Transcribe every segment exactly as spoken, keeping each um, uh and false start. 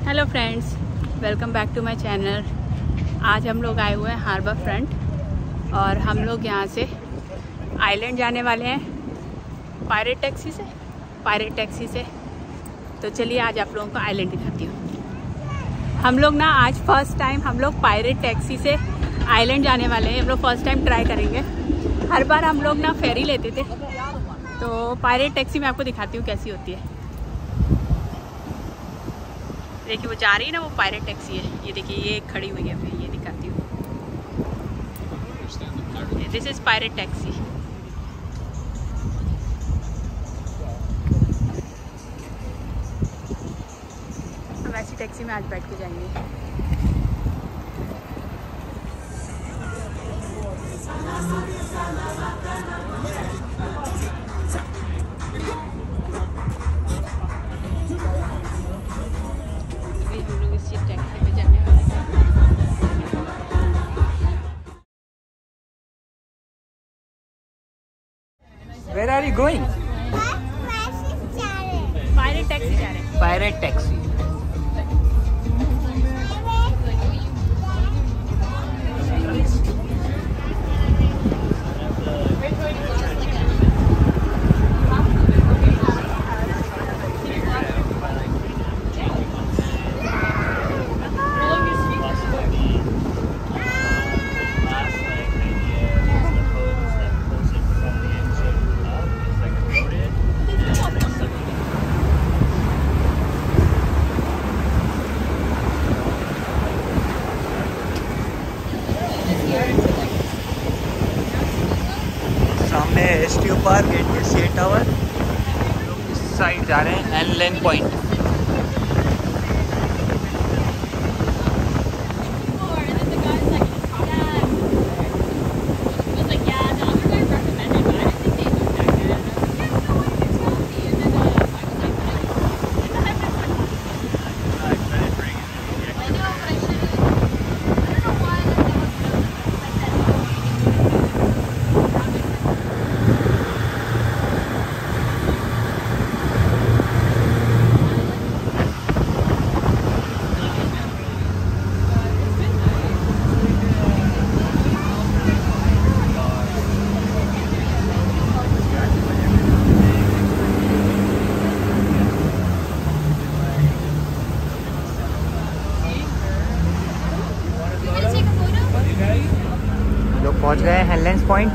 Hello friends, welcome back to my channel. आज हम लोग आए हुए हैं हार्बर फ्रंट और हम लोग यहाँ से आइलैंड जाने वाले हैं पायरेट टैक्सी से पायरेट टैक्सी से तो चलिए आज आप लोगों को आइलैंड दिखाती हूँ। हम लोग ना आज फर्स्ट टाइम हम लोग पायरेट टैक्सी से आइलैंड जाने वाले हैं। हम लोग फर्स्ट टाइम ट्राई करेंगे। हर बार हम लोग ना फेरी लेते थे, तो पायरेट टैक्सी मैं आपको दिखाती हूँ कैसी होती है। देखिए वो जा रही है ना, वो पायरेट टैक्सी है। ये देखिए ये खड़ी हुई है, मैं ये दिखाती हूँ। This is pirate taxi. हम ऐसी टैक्सी में आज बैठ के जाएंगे। Where are you going? Pirate taxi जा रहे हैं। Pirate taxi. सामने S T U park and C tower. इस साइड जा रहे हैं एनलेन पॉइंट। लोग पहुंच गए हैं हेनलैंड्स पॉइंट।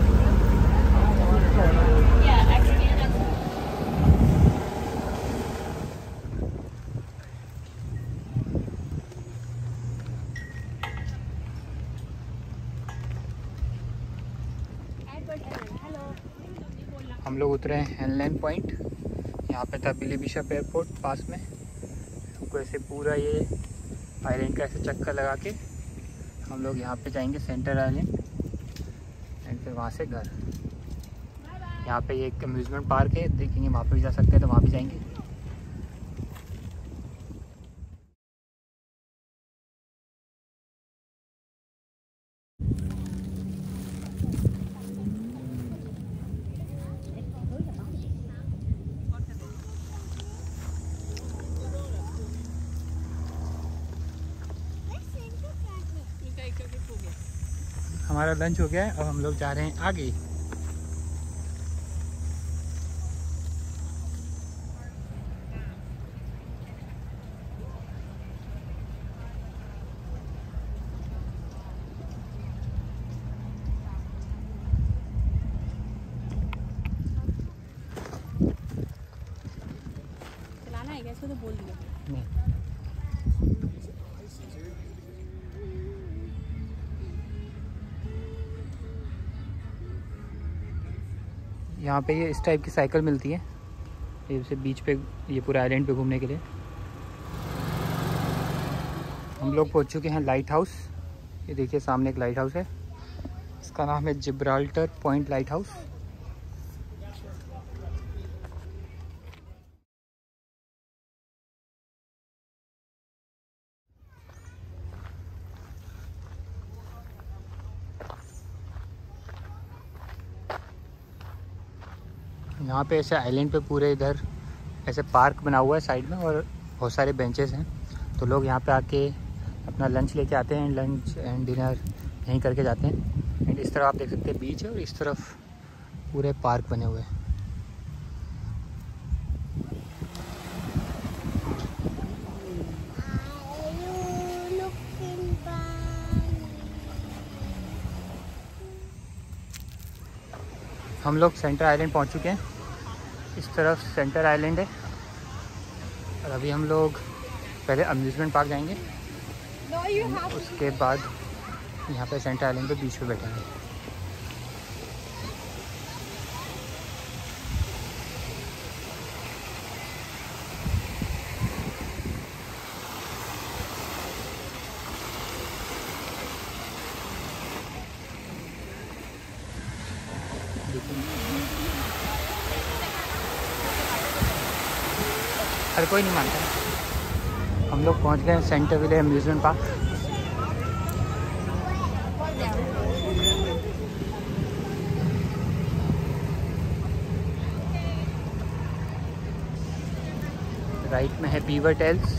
हम लोग उतरे हैं हेनलैंड पॉइंट। यहाँ पे था बिली बिशप एयरपोर्ट पास में। हमको ऐसे पूरा ये आइलैंड का ऐसे चक्कर लगा के हम लोग यहाँ पे जाएंगे सेंटर आइलैंड एंड फिर वहाँ से घर। यहाँ पे ये एक अम्यूज़मेंट पार्क है, देखेंगे वहाँ पे भी जा सकते हैं, तो वहाँ भी जाएंगे। हमारा लंच हो गया है, अब हम लोग जा रहे हैं आगे। चलाना है क्या इसको? तो बोल दिया। नहीं। यहाँ पे ये इस टाइप की साइकिल मिलती है, ये से बीच पे ये पूरे आइलैंड पे घूमने के लिए। हम लोग पहुँच चुके हैं लाइट हाउस। ये देखिए सामने एक लाइट हाउस है, इसका नाम है जिब्राल्टर पॉइंट लाइट हाउस। यहाँ पे ऐसे आइलैंड पे पूरे इधर ऐसे पार्क बना हुआ है साइड में और बहुत सारे बेंचेस हैं। तो लोग यहाँ पे आके अपना लंच लेके आते हैं, लंच एंड डिनर यहीं करके जाते हैं। एंड इस तरफ आप देख सकते हैं बीच है और इस तरफ पूरे पार्क बने हुए हैं। हम लोग सेंटर आइलैंड पहुँच चुके हैं। इस तरफ सेंटर आइलैंड है और अभी हम लोग पहले अम्यूज़मेंट पार्क जाएंगे, उसके बाद यहाँ पे सेंटर आइलैंड पे बीच पे बैठेंगे। हर कोई नहीं मानता। हम लोग पहुँच गए Centreville amusement park. Right में है बीवर टेल्स,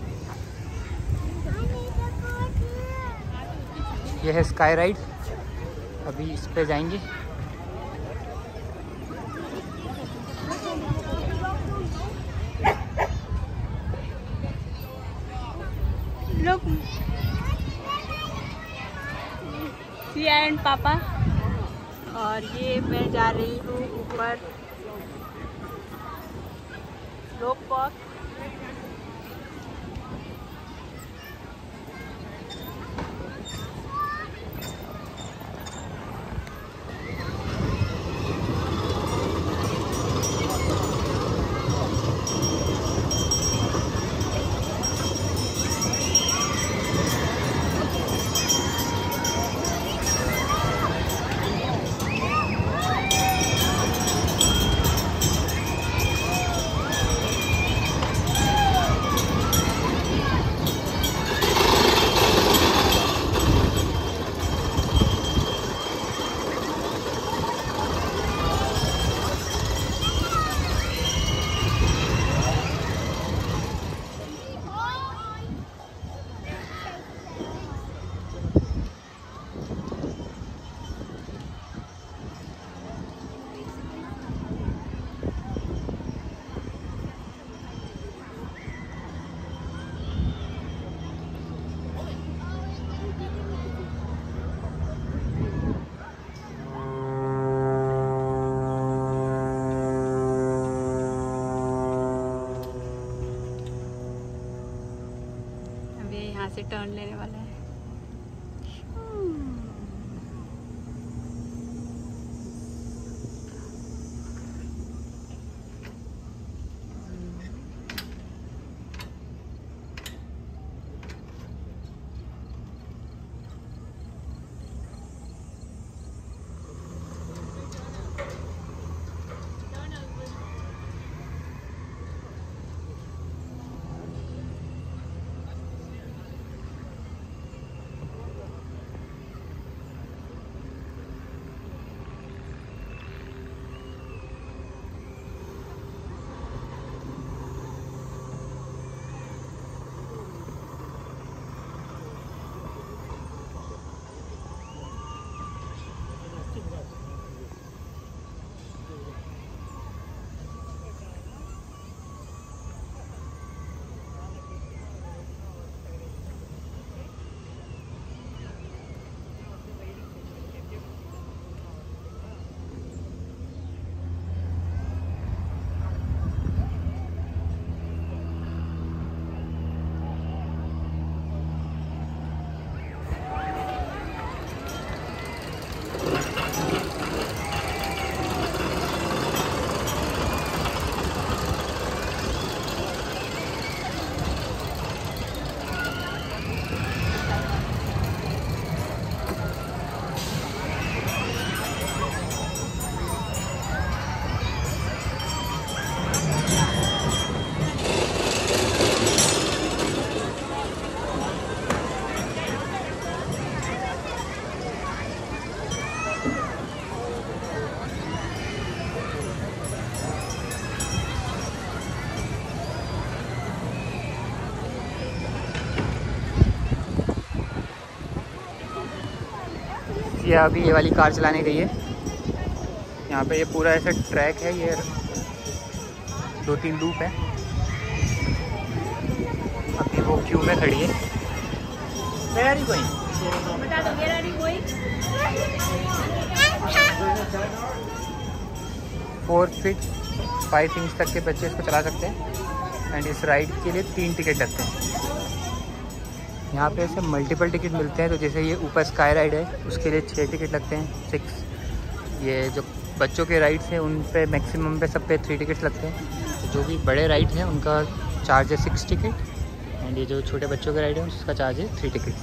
ये है स्काई राइड, अभी इस पे जाएंगे। लोग सिया एंड पापा, और ये मैं जा रही हूँ ऊपर रोप वॉक। यहाँ से टर्न लेने वाला है। सिया अभी ये वाली कार चलाने गई है। यहाँ पे ये पूरा ऐसा ट्रैक है, ये दो तीन लूप है। अभी वो क्यू में खड़ी है। Where are you going? बता दो, where are you going? Four feet five inch तक के बच्चे इसको चला सकते हैं एंड इस राइड के लिए तीन टिकट लगते हैं। यहाँ पे ऐसे मल्टीपल टिकट मिलते हैं। तो जैसे ये ऊपर स्काई राइड है उसके लिए छः टिकट लगते हैं, सिक्स। ये जो बच्चों के राइड्स हैं उन पे मैक्सिमम पे सब पे थ्री टिकट्स लगते हैं। जो भी बड़े राइड हैं उनका चार्ज है सिक्स टिकट एंड ये जो छोटे बच्चों के राइड है उसका चार्ज है थ्री टिकट।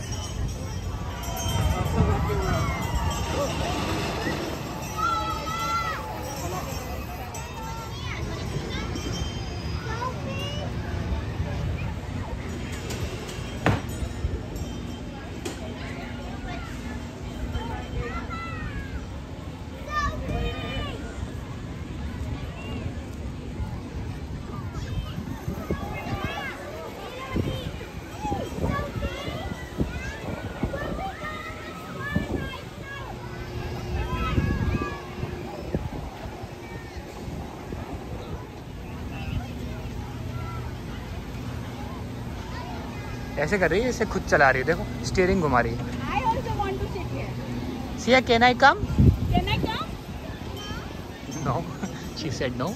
ऐसे कर रही है, इसे खुद चला रही है। देखो स्टीयरिंग घुमा रही है। I also want to sit here. Siya, can I come? Can I come? No, she said no.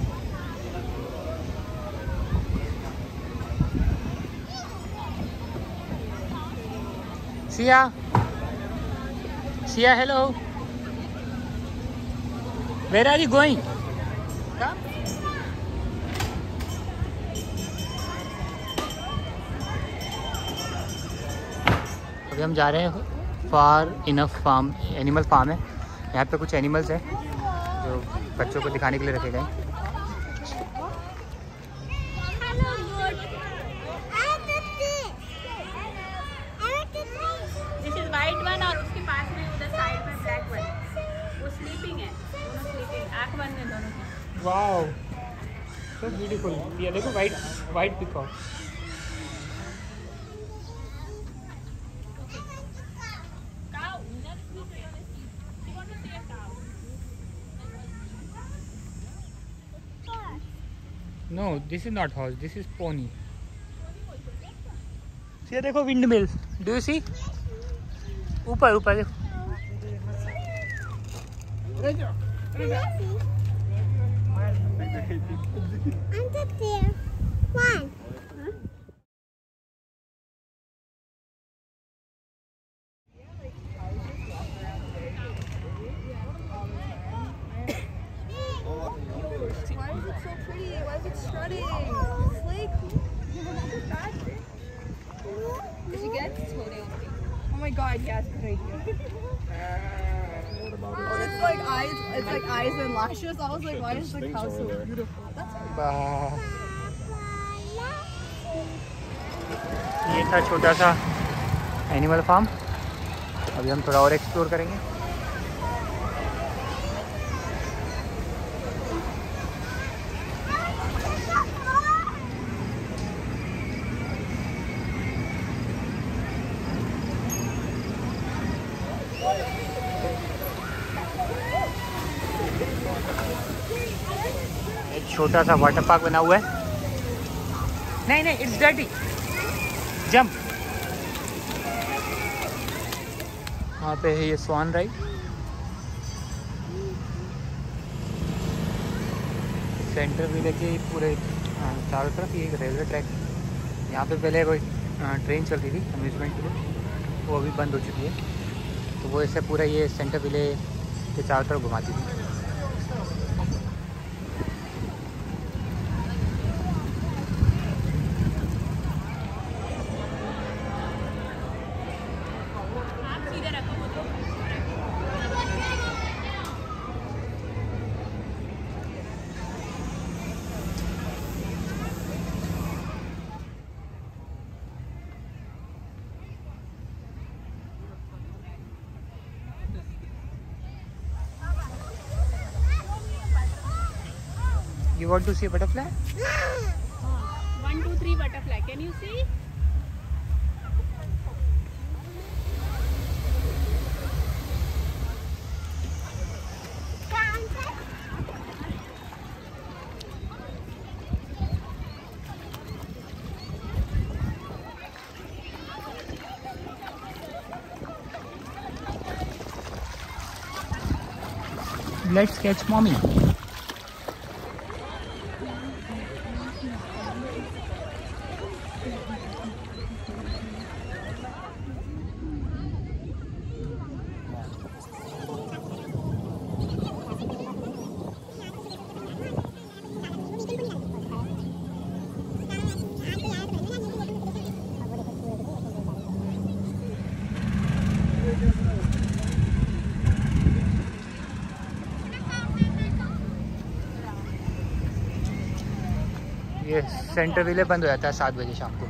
Sia, Sia, hello. Where are you going? Come. अभी हम जा रहे हैं far enough farm, animal farm है। यहाँ पे कुछ एनिमल्स हैं जो बच्चों को दिखाने के लिए रखे गए। This is white one और उसके पास में उधर साइड में ब्लैक वन, वो स्लीपिंग है, दोनों स्लीपिंग, आँख बंद है दोनों की। Wow, so beautiful. ये देखो white white peacock. No, this is not horse. This is pony. See, देखो windmill. Do you see? ऊपर ऊपर देखो। One. Why is it so pretty? Why is it strutting? It's like... Did you get it? Oh my god, yes, great idea. Oh, it's like eyes, it's like eyes and lashes. I was like, why is the cow so beautiful? That's ये था छोटा सा animal farm. अभी हम थोड़ा और explore करेंगे। एक छोटा सा वाटर पार्क बना हुआ है। नहीं नहीं, इट्स डर्टी। जंप। वहाँ पे है ये स्वान राइड। सेंटर भी लेके पूरे चारों तरफ ये रेलवे ट्रैक। यहाँ पे पहले कोई ट्रेन चलती थी अम्यूजमेंट के लिए, वो अभी बंद हो चुकी है। तो वो ऐसे पूरा ये सेंटर विले के चारों तरफ घुमाती थी। You want to see a butterfly? One, two, three butterfly. Can you see? Let's catch mommy. ये सेंटर विले बंद हो जाता है सात बजे शाम को।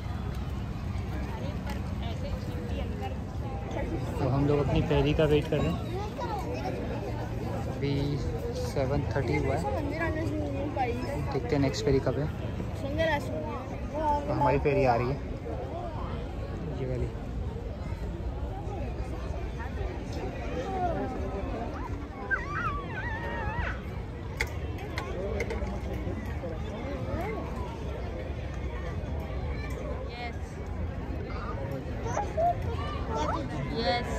तो हम लोग अपनी फेरी का वेट कर रहे हैं। अभी सेवन थर्टी हुआ है, देखते हैं नेक्स्ट फेरी कब है। तो हमारी फेरी आ रही है ये वाली। Yes.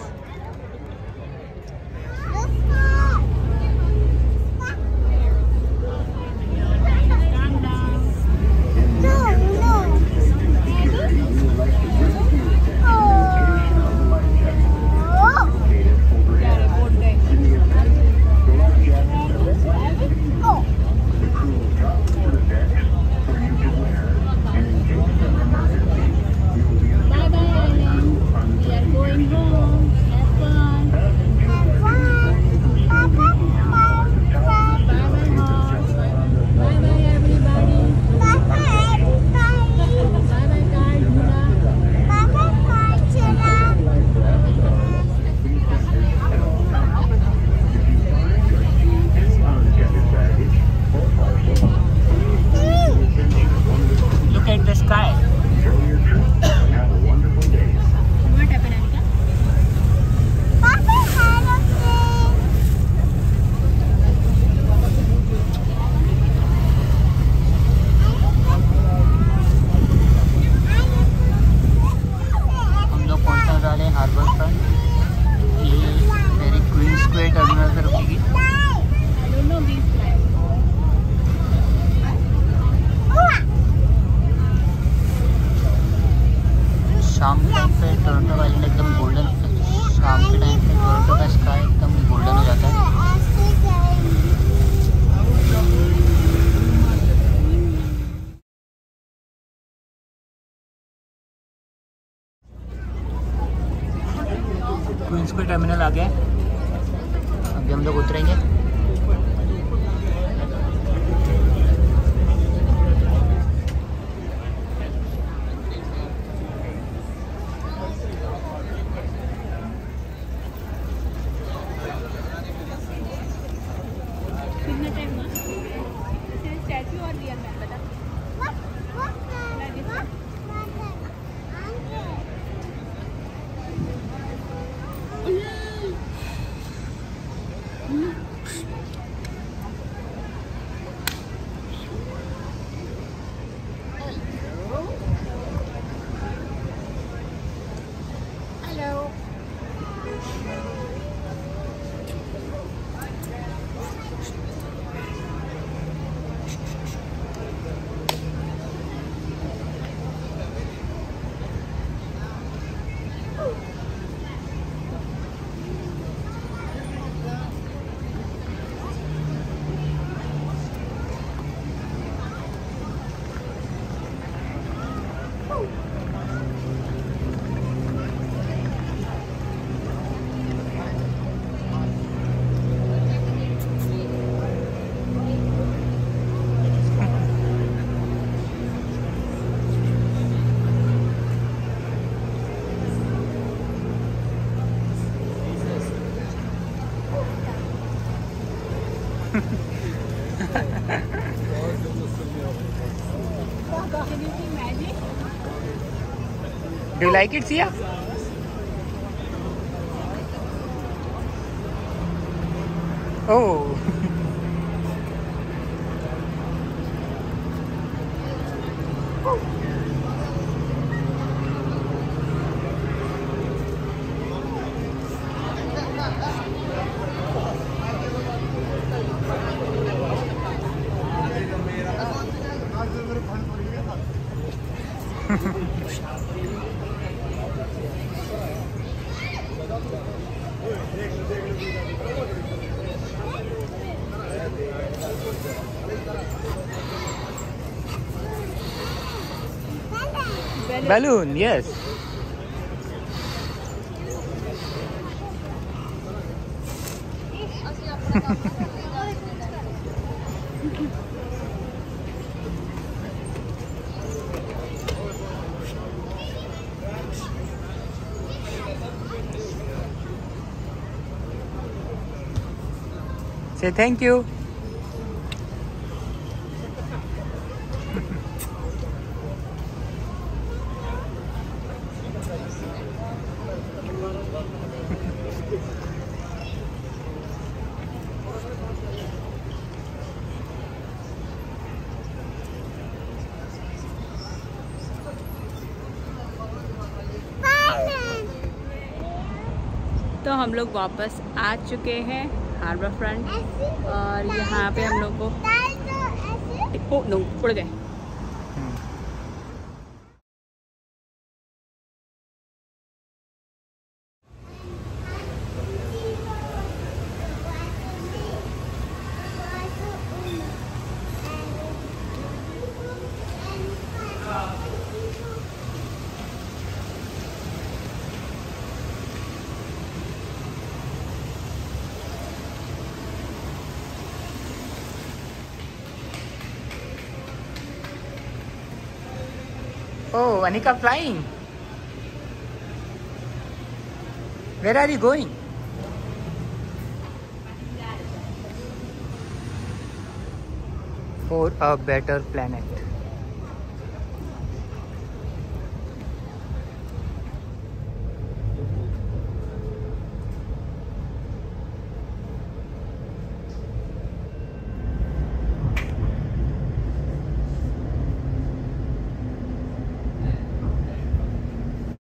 शाम के टाइम पे टोरंटो का आइलैंड एकदम गोल्डन, शाम के टाइम पे टोरंटो का स्काई एकदम गोल्डन हो जाता है। क्वींस पे टर्मिनल आ गया, अभी हम लोग उतरेंगे। Do you like it, Sia? Oh. Balloon, yes. Say thank you. तो हम लोग वापस आ चुके हैं हार्बर फ्रंट और यहाँ पे हम लोग को ओ नो उड़ गए। Oh, Anika flying. Where are you going? For a better planet.